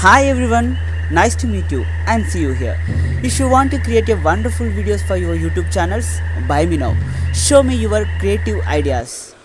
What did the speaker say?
Hi everyone, nice to meet you and see you here. If you want to create a wonderful videos for your YouTube channels, buy me now. Show me your creative ideas.